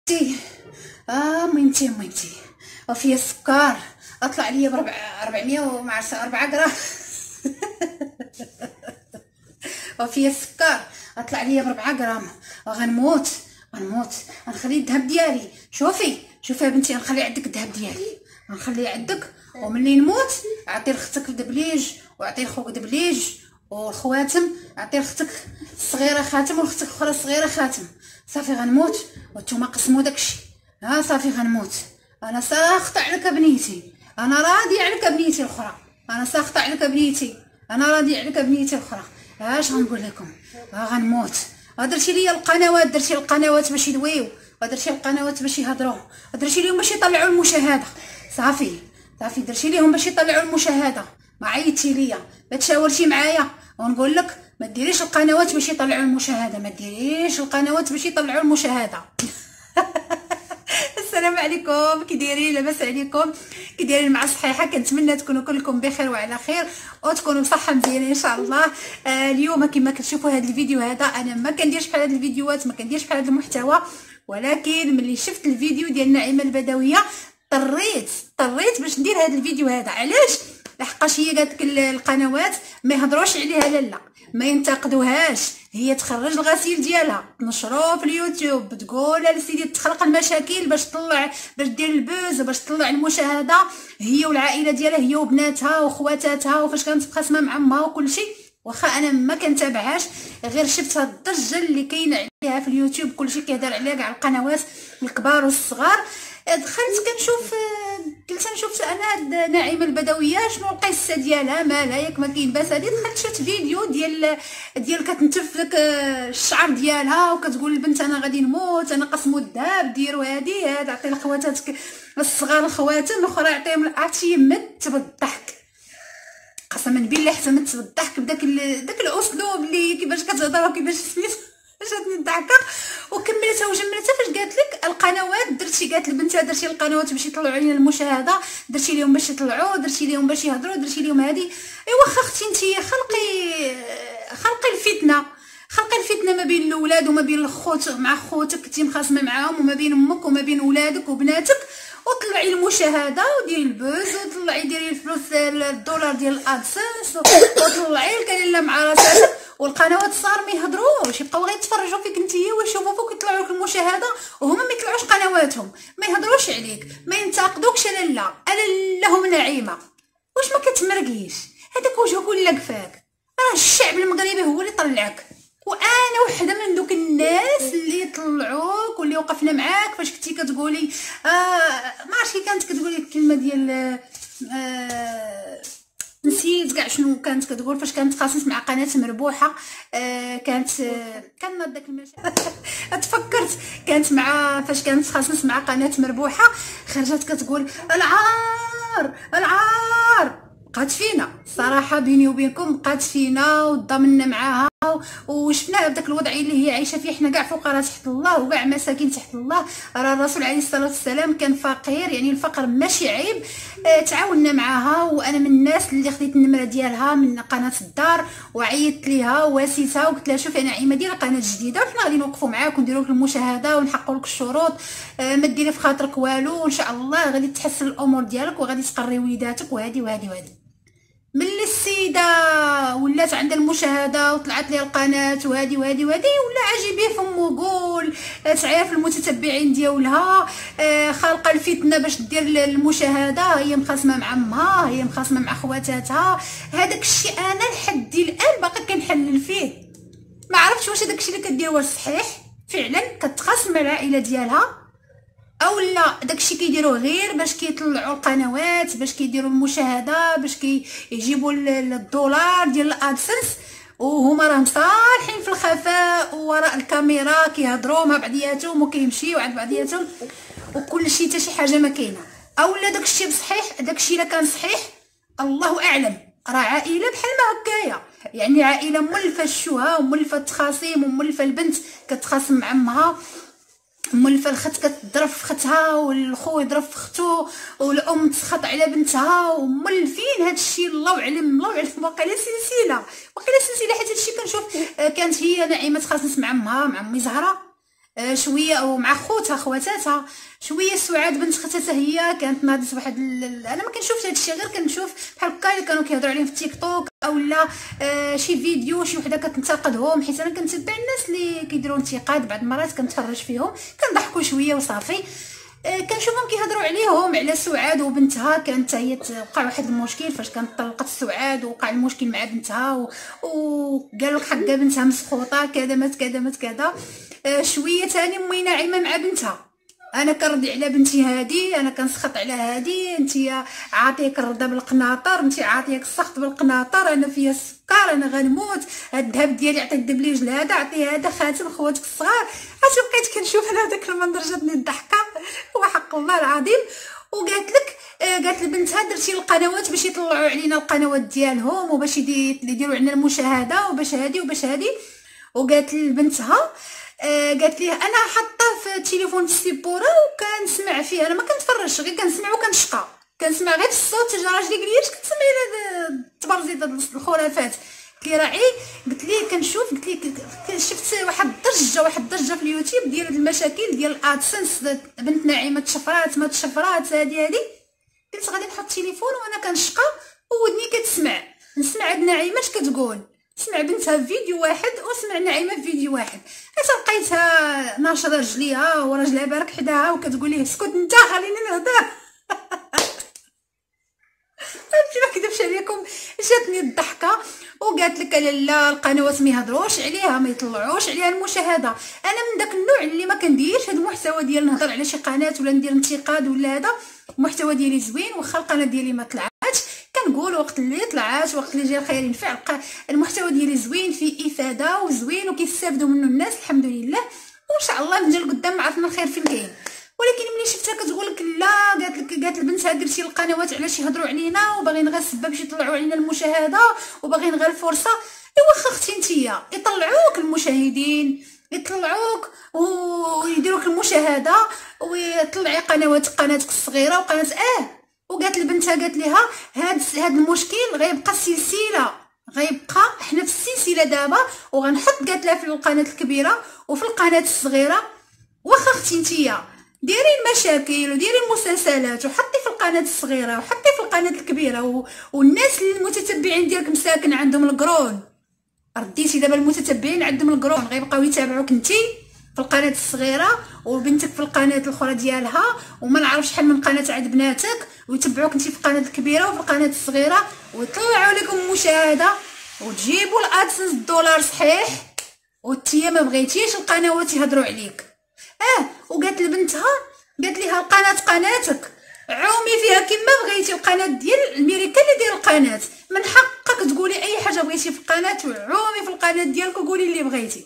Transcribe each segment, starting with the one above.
ميمتي ميمتي وفيها السكر اطلع ليا ب 400 وما عرفت 4 غرام. وفيها السكر اطلع ليا ب 4 غرام وغنموت غنخلي الذهب ديالي. شوفي يا بنتي، غنخلي عندك الذهب ديالي، غنخليه عندك، وملي نموت عطي لختك دبليج وعطي لخوك دبليج والخواتم، عطي لختك الصغيره خاتم واختك الاخرى الصغيره خاتم. صافي غنموت وانتوما قسموا داكشي. صافي غنموت. انا ساخطه عليك بنيتي، انا راضيه عليك بنيتي الاخرى، انا ساخطه عليك بنيتي، انا راضيه عليك بنيتي الاخرى. اش غنقول لكم؟ غنموت. درتي ليا القنوات، درتي القنوات باش يدويو، درتي القنوات باش يهضروا، درتي ليهم باش يطلعوا المشاهده. صافي درتي ليهم باش يطلعوا المشاهده. ما عيطتي ليا، ما تشاورتي معايا ونقول لك ما ديريش القنوات باش يطلعوا المشاهده، ما ديريش القنوات باش يطلعوا المشاهده. السلام عليكم، كي دايرين؟ لاباس عليكم؟ كي دايرين مع الصحيحه؟ كنتمنى تكونوا كلكم بخير وعلى خير وتكونوا بصحه مزيانه ان شاء الله. اليوم كما كتشوفوا هذا الفيديو هذا، انا ما كنديرش بحال هاد الفيديوهات، ما كنديرش بحال هذا المحتوى، ولكن ملي شفت الفيديو ديال نعيمه البدويه اضطريت باش ندير هذا الفيديو هذا. علاش؟ لحقاش هي قالت لك القنوات ما يهضروش عليها، لا ما ينتقدوهاش، هي تخرج الغسيل ديالها تنشرو في اليوتيوب، تقول لسيدي تخلق المشاكل باش تطلع، باش دير البوز وباش تطلع المشاهده، هي والعائله ديالها، هي وبناتها وخواتاتها وفاش كانت مقاسمه مع امها وكل شيء. واخا انا ما كنتابعهاش، غير شفت هاد الضجه اللي كاينه عليها في اليوتيوب، كلشي كيهضر عليها كاع القنوات الكبار والصغار. دخلت كنشوف، قلت نشوف انا هاد نعيمه البدويه شنو القصه ديالها، مالها ياك ما كاين باس. هادي دخلت شفت فيديو ديال كتنتف داك الشعر ديالها وكتقول البنت انا غادي نموت، انا قسموا الذهب ديروا هاد عطي لخواتاتك الصغار الخواتم، الاخرى عطيهم. عرفتي مت بالضحك، قسما بالله حتى مت بالضحك بداك الاسلوب اللي كيفاش كتهضر وكيفاش سميتو. جاتني الضحكه وكملتها وجملتها فاش قالت لك القنوات درتي، قالت البنت درتي القنوات باش يطلعوا علينا المشاهده، درتي لهم باش يطلعوا، درتي لهم باش يهضروا، درتي لهم هذه. ايوا اختي انت خلقي الفتنه ما بين الاولاد وما بين الخوت، مع خوتك كنتي مخاصمه معاهم، وما بين امك وما بين ولادك وبناتك، وطلعي المشاهده وديري البوز وطلعي ديري الفلوس الدولار ديال الادسنس وطلعي الكليله مع راسك. والقنوات صار ما يهضروش، يبقاو غير يتفرجوا فيك نتيا ويشوفوا فيك يطلعوا لك المشاهده، وهما ما يطلعوش قنواتهم، ما يهضروش عليك، ما ينتقدوكش. لا لهم نعيمه، واش ما كتمرقيش؟ هذاك وجهك ولا كفاك؟ راه الشعب المغربي هو اللي طلعك، وانا وحده من دوك الناس اللي طلعوك واللي وقفنا معاك فاش كنتي كتقولي ما عرفتش كانت كتقولي الكلمه ديال نسيت كاع شنو كانت كتقول فاش كانت تخاصمت مع قناه مربوحه. كان داك تفكرت كانت مع فاش كانت تخاصمت مع قناه مربوحه، خرجت كتقول العار بقات فينا صراحه، بيني وبينكم بقات فينا وضمنا معاها وشفناها بداك الوضعيه اللي هي عايشه فيه. حنا كاع فقراء تحت الله وكاع مساكين تحت الله، راه الرسول عليه الصلاه والسلام كان فقير، يعني الفقر ماشي عيب. تعاوننا معاها، وانا من الناس اللي خديت النمره ديالها من قناه الدار وعيطت ليها وواسيتها وقلت لها شوفي نعيمه ديري قناه جديده وحنا غادي نوقفوا معاك ونديروا لك المشاهده ونحققوا لك الشروط، ما ديري في خاطرك والو، وان شاء الله غادي تحسن الامور ديالك وغادي تقري وليداتك وهادي. ملي السيده ولات عندها المشاهده وطلعت ليها القناه وهادي ولا عجيبيه فمو قول تعرف المتتبعين ديالها، خالقه الفتنه باش دير المشاهده، هي مخاصمه مع امها، هي مخاصمه مع خواتاتها. هذاك الشيء انا لحد الان باقي كنحلل فيه، ما عرفتش واش داك الشيء اللي كدير واش صحيح فعلا كتخاصم مع العائله ديالها، او لا داكشي كيديروه غير باش كيطلعوا القنوات، باش كيديروا المشاهده، باش كيجيبوا الدولار ديال الادسنس، وهما راهم صالحين في الخفاء ووراء الكاميرا كيهضروا مع بعضياتهم وكيمشيو عند بعضياتهم وكل شيء حتى شي حاجه ما كاينه. او لا داكشي بصحيح، داكشي الا كان صحيح الله اعلم، راه عائله بحال ما هكايا، يعني عائله مولفه الشوهه ومولفه التخاصيم ومولفه البنت كتخاصم مع امها، مولفه الخت كتضرب في ختها والخو يضرب في ختو والام تسخط على بنتها ومولفين هادشي. الله اعلم واقيلا سلسله حيت هادشي كنشوف. كانت هي نعيمه تخاصمت مع امها مع امي زهره، شويه، او مع خواتاتها شويه. سعاد بنت اختها هي كانت ناضت واحد انا ما كنشوفش هادشي، غير كنشوف بحال هكا اللي كانوا كيهضروا عليهم في التيك توك، او لا شي فيديو شي وحده كتنتقدهم، حيت انا كنتبع الناس اللي كيديروا انتقاد، بعض المرات كنتفرج فيهم كنضحكوا شويه وصافي. كنشوفهم كيهضروا عليهم على سعاد وبنتها. كانت هي وقع واحد المشكل فاش كانت طلقت سعاد، وقع المشكل مع بنتها وقالوا لك حقا بنتها مسخوطه كذا مات كذا. شويه ثاني امي ناعمه مع بنتها، انا كنرضي على بنتي هادي، انا كنسخط على هادي، انت عاطيك الرضا بالقناطر، انت عاطيك السخط بالقناطر، انا فيا السكر، انا غنموت، هاد الذهب ديالي عطيك دبليج لهذا، عطي هذا خاتم خواتك الصغار. عرفتي بقيت كنشوف انا داك المنظر جاتني الضحكه وحق الله العظيم. وقالت لك قالت لبنتها درتي القنوات باش يطلعوا علينا القنوات ديالهم، وباش يديروا عندنا المشاهده، وباش هادي وباش هادي. وقالت لبنتها قالت لي انا حاطه في التليفون في السيبوره وكنسمع فيه، انا ما كنتفرجش غير كنسمع وكنشقى، كنسمع غير الصوت. جا راجلي قال لي اش كتسمعي هاد التبرزيط الخرافات؟ قلت لي راعي، قلت لي كنشوف، قلت لي شفت واحد الضجه في اليوتيوب ديال المشاكل ديال الادسنس، بنت نعيمه تشفرات ما تشفرات هادي. قلت غادي نحط التليفون وانا كنشقى وودني كتسمع، نسمع عند نعيمه اش كتقول، سمع بنتها في فيديو واحد وسمع نعيمه في فيديو واحد. حتى لقيتها ناشره رجليها وراجلها بارك حداها وكتقول ليه اسكت انت خليني نهضر. فهمتي ما كذبش عليكم، جاتني الضحكه. وقالت لك لا القنوات ما يهضروش عليها، ما يطلعوش عليها المشاهده. انا من داك النوع اللي ما كنديرش هذا المحتوى ديال نهضر على شي قناه ولا ندير انتقاد ولا هذا. المحتوى ديالي زوين، واخا القناه ديالي ما طلعتش كنقول وقت اللي طلعات، وقت اللي جا الخير ينفع. المحتوى ديالي زوين، فيه افاده وزوين وكيستافدوا منه الناس الحمد لله، وان شاء الله نجي لقدام عرفنا الخير فين كاين. ولكن ملي شفتها كتقول لك لا، قالت لبنتها درتي القنوات علاش يهضروا علينا وباغيين غير السبب باش يطلعوا علينا المشاهده وباغيين غير الفرصه. ايوا اختي نتيا يطلعوك المشاهدين، يطلعوك ويديروك المشاهده، ويطلعي قناتك الصغيره وقناه وقالت لبنتها قالت لها هاد المشكل غيبقى سلسله، غيبقى حنا في السلسله دابا، وغنحط قالت لها في القناه الكبيره وفي القناه الصغيره. واخا اختي نتيا ديري المشاكل وديري المسلسلات وحطي في القناه الصغيره وحطي في القناه الكبيره، والناس المتتبعين ديالك مساكن عندهم القرون، رديتي دابا المتتبعين عندهم القرون غيبقاو يتابعوك انتي في القناه الصغيره وبنتك في القناه الاخرى ديالها، وما نعرف شحال من قناه عند بناتك، ويتبعوك انتي في القناه الكبيره وفي القناه الصغيره، ويطلعوا لكم مشاهده وتجيبوا الادسنس الدولار صحيح، وانتيا ما بغيتيش القنوات يهضروا عليك. وقالت لبنتها قالت ليها القناه قناتك عومي فيها كما بغيتي، القناه ديال الميريكا اللي داير القناه، من حقك تقولي اي حاجه بغيتي في القناه، وعومي في القناه ديالك وقولي اللي بغيتي.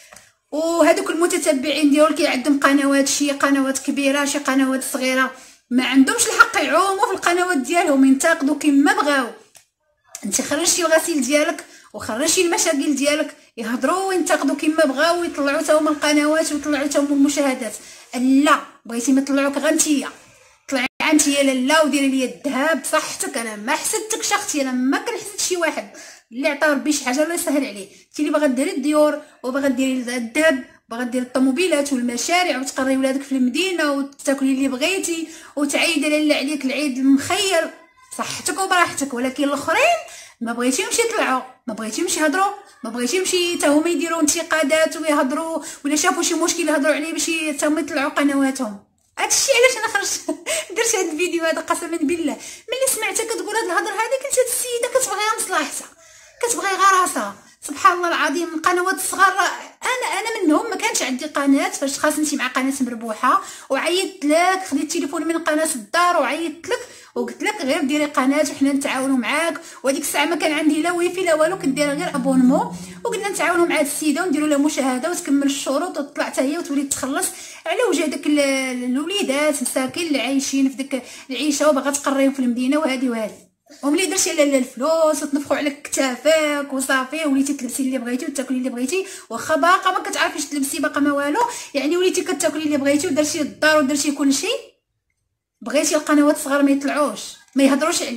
وهذوك المتتبعين ديالك عندهم قنوات، شي قنوات كبيره شي قنوات صغيره، ما عندهمش الحق يعوموا في القنوات ديالهم ينتقدوا كما بغاو. انت خرجتي الغسيل ديالك وخرجتي المشاكل ديالك، يهضروا وينتقدوا كما بغاو ويطلعوا حتى هما القنوات ويطلعوا حتى هما المشاهدات. لا بغيتي ما طلعوك غير نتيا، طلعي انتيا لالا وديري ليا الذهب بصحتك. انا ما حسدتكش اختي، انا ما كنحسد شي واحد اللي عطا ربي شي حاجه الله يسهل عليه. انت اللي باغا ديري الديور وباغا ديري الذهب، باغا ديري الطوموبيلات والمشاريع وتقري ولادك في المدينه وتاكلي اللي بغيتي وتعيدي لاله عليك العيد المخير، صحتك وبراحتك. ولكن الاخرين ما بغيتيهمش يطلعوا، ما بغيتيهمش يهضروا، ما بغيتيهمش حتى هما يديروا انتقادات ويهضروا، ولا شافوا شي مشكل يهضروا عليه باش حتى هما يطلعوا قنواتهم. هادشي علاش انا خرجت درت هاد الفيديو هذا قسما بالله. ملي سمعتها كتقول هاد الهضره هذه قلت هاد السيده كتبغي غير مصلحتها، كتبغي غير راسها. سبحان الله العظيم. القنوات الصغار انا منهم، ما كانش عندي قناه فاش خاصنتي مع قناه مربوحه، وعيطت لك خديت التليفون من قناه الدار وعيطت لك وقلت لك غير ديري قناه وحنا نتعاونوا معاك. وهذيك الساعه ما كان عندي لا ويفي لا والو، كدير غير ابونمون، وقلنا نتعاونوا مع هاد السيده ونديروا لها مشاهده وتكمل الشروط وتطلع حتى هي وتولي تخلص على وجه داك الوليدات مساكن اللي عايشين في ديك العيشه وباغا تقريهم في المدينه وهذه. وملي درتي لالا الفلوس وتنفخوا على كتافك وصافي، وليتي تلبسي اللي بغيتي وتاكلي اللي بغيتي، واخا باقا ما كتعرفيش تلبسي باقا ما والو، يعني وليتي كتاكلي اللي بغيتي ودرتي الدار ودرتي كلشي. بغيتي القنوات الصغار ما يطلعوش ما يهضروش عليك،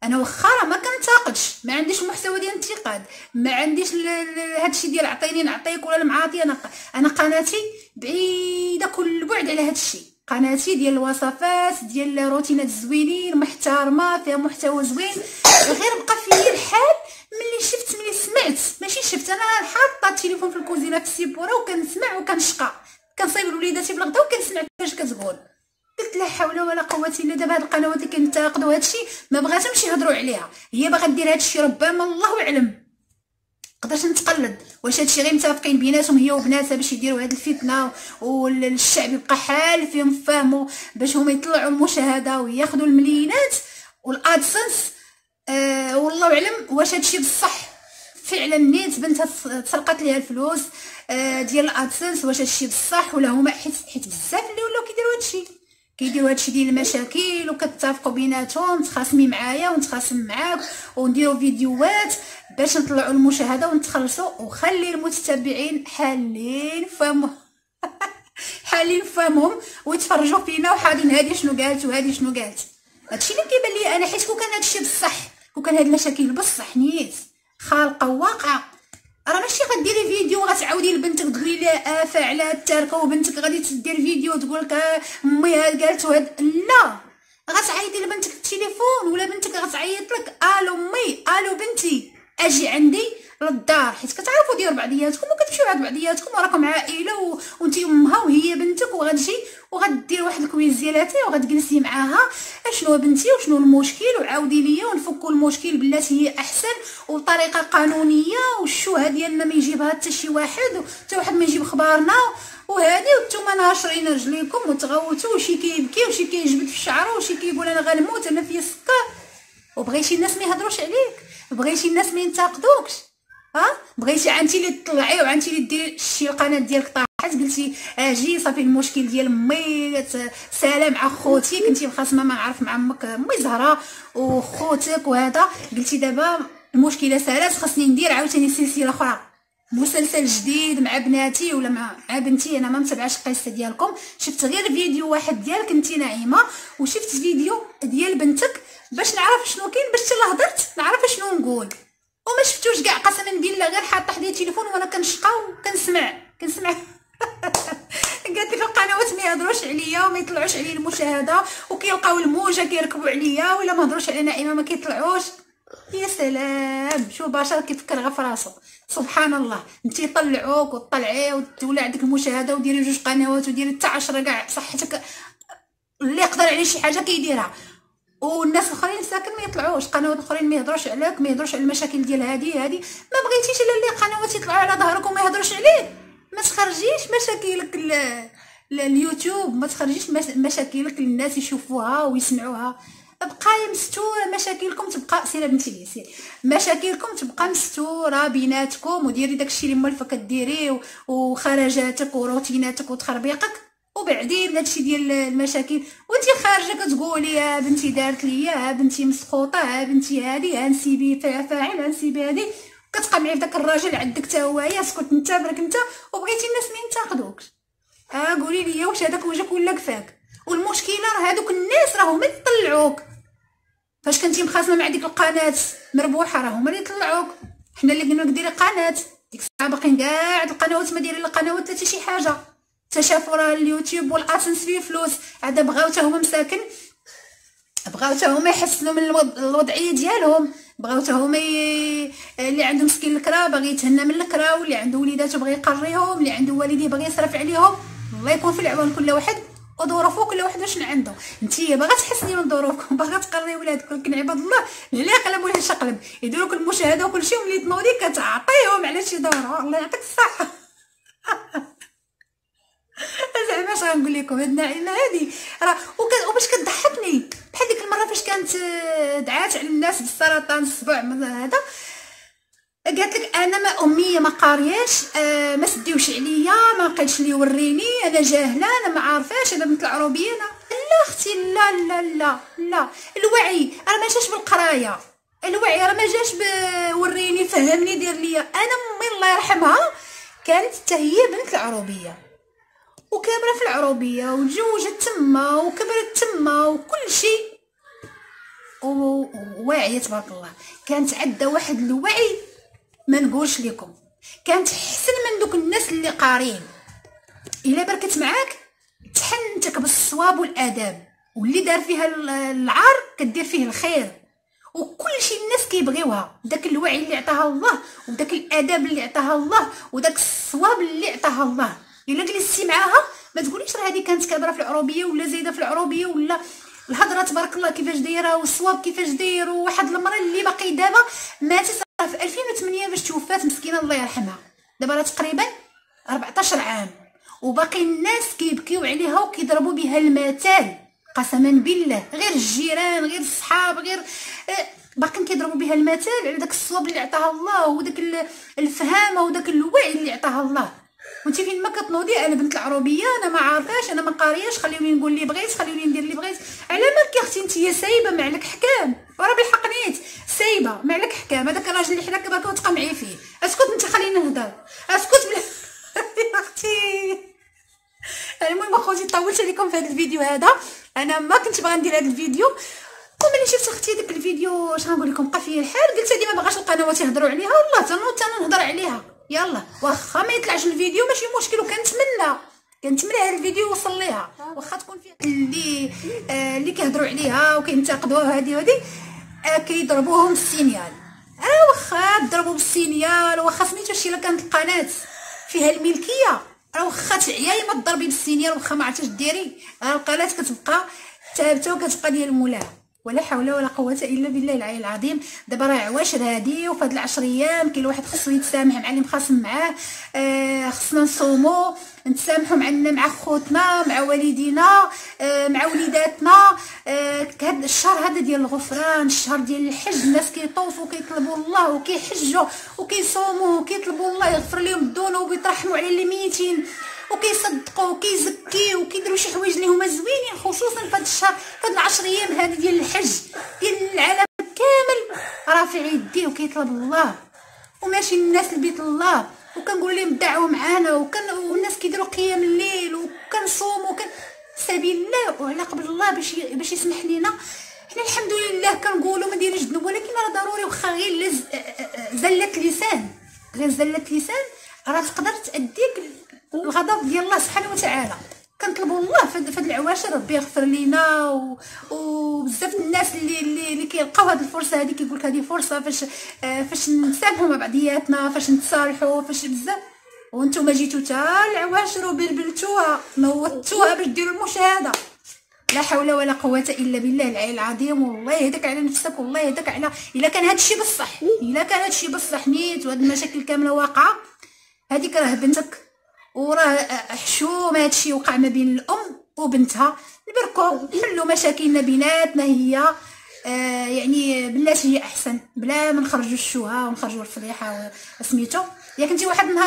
انا واخا راه ما كنتاقدش، ما عنديش المحتوى ديال الانتقاد، ما عنديش هادشي ديال عطيني نعطيك ولا المعاطي. انا قناتي بعيده كل بعد على هادشي. قناتي ديال الوصفات، ديال روتينات زوينين محترمه فيها محتوى زوين. غير بقى فيا الحال ملي سمعت، ماشي شفت، انا حاطه التليفون في الكوزينه في السيبوره وكنسمع وكنشقى، كنصايب لوليداتي بالغدا وكنسمع كيفاش كتقول. قلت لا حول ولا قوه الا دابا هاد القنوات اللي كينتقدوا هادشي ما بغاتهمش يهضروا عليها، هي باغا دير هادشي ربما الله اعلم. نقدرش نتقلد واش هادشي غير متفقين بيناتهم هي وبناتها باش يديروا هاد الفتنه والشعب يبقى حال فيهم فهموا باش هما يطلعوا المشاهده وياخذوا المليونات والادسنس. والله اعلم واش هادشي بصح فعلا نيت بنتها تسرقات ليها الفلوس ديال الادسنس، واش هادشي بصح ولا هما حيت بزاف اللي ولاو كيديروا هادشي ديال المشاكل وكتتفقوا بيناتهم، تخاصمي معايا ونتخاصم معاك ونديروا فيديوهات باش نطلعوا المشاهده ونتخلصوا، وخلي المتتبعين حالين فهمهم ويتفرجوا فينا وحاضين هادي شنو قالت وهادي شنو قالت. هادشي اللي كيبان لي انا، حيت كون كان هادشي بصح، كون كان هاد المشاكل بصح نيت خالقه وواقعه، راه ماشي غديري فيديو غتعاودي لبنتك تقولي لها فاعله التركه وبنتك غادي تدير فيديو تقول لك امي هاد قالت وهاد، لا غتعيطي لبنتك في التليفون ولا بنتك غتعيط لك الو امي الو بنتي اجي عندي للدار، حيت كتعرفوا ديال بعضياتكم وكتمشيو عند بعضياتكم وراكم عائله وانتي امها وهي بنتك، وغتجي وغدير واحد الكويز ديالاتي وغتجلسي معاها اشنو بنتي وشنو المشكل وعاودي ليا ونفكوا المشكل بالتي هي احسن وبطريقه قانونيه، والشوهه ديالنا ما يجيبها حتى شي واحد، حتى واحد ما يجيب خبارنا وهادي، وانتوما ناشرين رجليكم وتغوتوا، وشي كيبكي وشي كيجبد في شعره وشي كيقول انا غنموت انا فيا السكر، وبغيتي الناس ما يهضروش عليك، بغيتي الناس ما ينتقدوكش، بغيتي عنتي اللي تطلعي وعنتي اللي ديري شي القناه ديالك طاحت، قلتي اجي صافي المشكل ديال امي سلام مع خوتي، كنتي مخاصمه ما نعرف مع امك امي زهره وخوتك وهذا، قلتي دابا المشكله سالات خاصني ندير عاوتاني سلسله اخرى، مسلسل جديد مع بناتي ولا مع بنتي. انا ما متابعاش القصه ديالكم، شفت غير فيديو واحد ديالك انتي نعيمه، وشفت فيديو ديال بنتك باش نعرف شنو كاين، باش تلا هضرت نعرف شنو نقول، وما شفتوش كاع قسما بالله، غير حاطه حدايا التليفون وانا كنشقى وكنسمع قالت لك القنوات ما يهضروش عليا وما يطلعوش عليا المشاهده وكيلقاو الموجه كيركبوا عليا، ولا ما هضروش على نعيمه ما كيطلعوش. يا سلام شو البشر كيفكر غير في راسو، سبحان الله. انت يطلعوك وتطلعي وتولي عندك المشاهده وديري جوج قنوات وديري حتى 10 كاع بصحتك، اللي يقدر عليه شي حاجه كيديرها، والناس الاخرين ساكن ما يطلعوش، قنوات اخرين ما يهضروش عليك، ما يهضروش على المشاكل ديال هادي ما بغيتيش الا اللي قنوات يطلعوا على ظهرك وما يهضروش عليك، ما تخرجيش مشاكلك اليوتيوب، ما تخرجيش مشاكلك للناس يشوفوها ويسمعوها، بقاي مستوره مشاكلكم، تبقى سير بنتي لي سير مشاكلكم تبقى مستوره بيناتكم، وديري داكشي اللي مولفه كديريه وخرجاتك وروتيناتك وتخربيقك، وبعدين هادشي ديال المشاكل وانتي خارجه كتقولي يا بنتي دارت ليا، ها بنتي مسخوطه، ها بنتي هادي، ها نسيبي فاعل، ها نسيبي هادي، كتقمعي فداك الراجل عندك تا هو، يا اسكت انت برك انت، وبغيتي الناس ما ينتقدوكش، قولي لي واش هذاك وجهك ولا كفاك. والمشكله راه هادوك الناس راه هما اللي طلعوك، فاش كنتي مخاصمه مع ديك القناه مربوحه راه هما اللي طلعوك، حنا اللي قلنا لك ديري قناه، ديك الساعه باقيين كاع القنوات ما دايرين لا قنوات حتى شي حاجه، شافوا راه اليوتيوب والاسنس فيه فلوس، عاد بغاو حتى هما مساكن، بغاو حتى هما يحسنوا من الوضعيه ديالهم، بغاو حتى هما اللي عنده مسكين الكرا باغي يتهنى من الكرا، واللي عنده وليداتو بغى يقريهم، اللي عنده والديه بغى يصرف عليهم، الله يكون في العون كل واحد وظروفو كل واحد واش عنده. نتيا باغا تحسني من ظروفكم، باغا تقري ولادك، ولكن عباد الله لا يقلب ولا شقلب، يديروك المشاهده وكل شيء، وملي تنوضي كتعطيهم على شي دوره، الله يعطيك الصحه. زعما اش غنقول لكم، هاد النعيمه هادي راه وباش كتضحكني بحال ديك المره فاش كانت دعات على الناس بالسرطان الصبع هذا، قالت لك انا ما اميه ما قارياش، ما سديوش عليا، ما لقيتش اللي يوريني، انا جاهله، انا ما عارفاش، انا بنت العروبيه. لا اختي لا لا لا لا، الوعي راه ما جاش بالقرايه، الوعي راه ما جاش وريني فهمني دير ليا. انا امي الله يرحمها كانت حتى هي بنت العروبيه وكامله في العروبيه وتزوجت تما وكبرت تما وكل شيء، وواعيه تبارك الله. كانت عندها واحد الوعي ما نقولش لكم، كانت احسن من دوك الناس اللي قارين. الا بركت معاك تحنتك بالصواب والاداب، واللي دار فيها العار كدير فيه الخير، وكل شيء الناس كيبغيوها. داك الوعي اللي عطاها الله، وداك الاداب اللي عطاها الله، وداك الصواب اللي عطاها الله. الا جلستي معاها ما تقوليش راه هذه كانت كابره في العروبيه ولا زايده في العروبيه، ولا الهضره تبارك الله كيفاش دايره والصواب كيفاش داير. وواحد المراه اللي باقي دابا ماتت في 2008 باش توفات، مسكينه الله يرحمها، دابا راه تقريبا 14 عام، وباقي الناس كيبكيو عليها وكيضربوا بها المثال. قسما بالله غير الجيران غير الصحاب غير باقيين كيضربوا بها المثال على داك الصواب اللي عطاها الله، وداك الفهامه وداك الوعي اللي عطاها الله. وانت فين ما كتنوضي انا بنت العروبيه، انا ما عارفاش، انا ما قارياش، خليوني نقول اللي بغيت، خليوني ندير اللي بغيت. على مالك يا اختي انت سايبه ما عليك حكام، وراه بالحق نيت سايبه ما عليك حكام. هذاك الراجل اللي حداك باكا وتقمعي فيه، اسكت انت خليني نهضر، اسكت بلا يا اختي. المهم اخوتي طولت عليكم في هذا الفيديو هذا، انا ما كنت باغا ندير هذا الفيديو. وملي شفت اختي داك الفيديو اش غنقول لكم بقى فيا الحال، قلت هذه ما باغاش القنوات يهضروا عليها، والله حتى نهضر عليها. يلا واخا ما يطلعش الفيديو ماشي مشكل، وكنتمنى هذا الفيديو يوصل ليها، واخا تكون فيها اللي كيهضروا عليها وكينتقدوها هذه كيضربوهم بالسينيال. واخا ضربوا بالسينيال، واخا سميتو شي الا كانت القناه فيها الملكيه، واخا تعياي ما تضربي بالسينيال، واخا ما عرفتيش ديري، القناه كتبقى ثابته وكتبقى ديال مولاها. ولا حول ولا قوه الا بالله العلي العظيم. دابا راه عواشر هادي، وفي هاد العشر ايام كاين واحد خصو يتسامح مع اللي مخاصم معاه. خصنا نصومو نتسامحوا مع خوتنا، مع والدينا، مع وليداتنا. هاد الشهر هذا ديال الغفران، الشهر ديال الحج، الناس كيطوفوا كيطلبوا الله وكيحجوا وكيصوموا وكيطلبوا الله يغفر لهم الذنوب ويترحموا على اللي ميتين، وكيصدقوا وكيزكيو وكيديروا شي حوايج اللي هما زوينين، خصوصا في هذا الشهر، في هاد العشر ايام هذه ديال الحج، ديال العالم كامل رافع يديه وكيطلب الله وماشي الناس لبيت الله. وكنقول لهم دعوا معانا، والناس كيديروا قيام الليل وكنصوموا سبيل الله وعلى قبل الله باش يسمح لينا. حنا الحمد لله كنقولوا ما دايرينش ذنوب، ولكن راه ضروري واخا غير زلة لسان، غير زلة لسان راه تقدر تأديك الغضب ديال الله سبحانه وتعالى. كنطلبوا الله في هاد العواشر ربي يغفر لينا، وبزاف الناس اللي كيلقاو هاد الفرصه هذه كيقول لك هذه فرصه فاش نتسامحوا مع بعضياتنا، فاش نتصالحوا، فاش بزاف. وانتم جيتوا حتى العواشر وبلبلتوها نوضتوها باش ديروا المشاهده. لا حول ولا قوه الا بالله العلي العظيم. والله يهديك على نفسك، والله يهديك على الا كان هادشي بصح، الا كان هادشي بصح نيت وهاد المشاكل كامله واقعه، هذيك راه بنتك، وراه حشوم هادشي وقع ما بين الام وبنتها. نبركو نحلوا مشاكلنا بيناتنا هي يعني بلاتي هي احسن، بلا ما نخرجوا الشوهه ونخرجوا الفضيحه وسميتو. ياك انت واحد النهار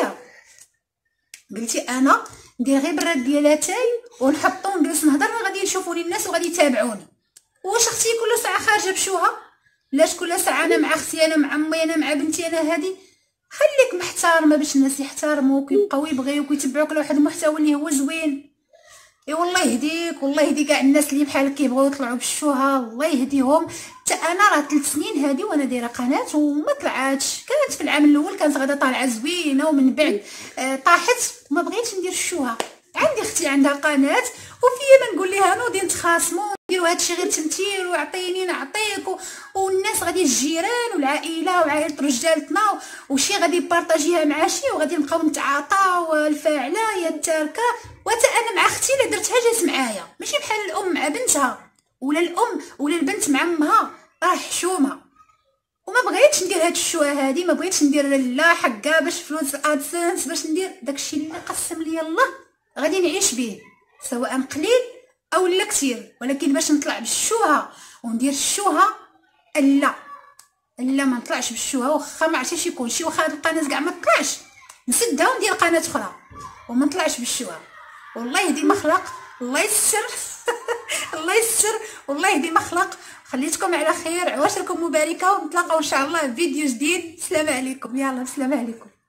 قلتي انا ندير غير براد ديال اتاي ونحطو ونجلس نهضر، غادي يشوفوني الناس وغادي يتابعوني. واش اختي كل ساعه خارجه بشوهه؟ لاش كل ساعه انا مع اختي، انا مع امي، انا مع بنتي، انا هادي؟ خليك محترمه باش الناس يحترموك ويبقاو يبغيوك ويتبعوك على واحد المحتوى اللي هو زوين. اي والله يهديك، والله يهدي كاع الناس اللي بحالك كيبغيو يطلعوا بالشوهه، الله يهديهم. حتى انا راه 3 سنين هادي وانا دايره قناه وما طلعاتش. كانت في العام الاول كانت غادا طالعه زوينه، ومن بعد طاحت وما بغيتش ندير الشوهه. عندي اختي عندها قناه وفيا ما نقول لها نوضي نتخاصموا نديروا هادشي غير تمثيل وعطيني نعطيك، والناس غادي الجيران والعائله وعائله رجالتنا وشي غادي بارطاجيها مع شي، وغادي نبقاو نتعاطاو الفاعله يا التاركه. وحتى انا مع اختي اللي درتها جات معايا، ماشي بحال الام مع بنتها ولا الام ولا البنت مع امها، راه حشومه. وما بغيتش ندير هاد الشوهه هادي، ما بغيتش ندير لا حقا باش فلوس ادسنس، باش ندير داكشي اللي قسم لي الله غادي نعيش به، سواء قليل او لا كثير. ولكن باش نطلع بالشوهه وندير الشوهه لا ما نطلعش بالشوهه، واخا ما عرفتيش يكون شي، واخا هاد القناه كاع ما تطلعش نسدها وندير قناه اخرى وما نطلعش بالشوهه. والله يهدي مخلق، الله يسر الله يسر، والله يهدي مخلق. خليتكم على خير، عواشركم مباركه، ونتلاقاو ان شاء الله في فيديو جديد. السلام عليكم، يلا السلام عليكم.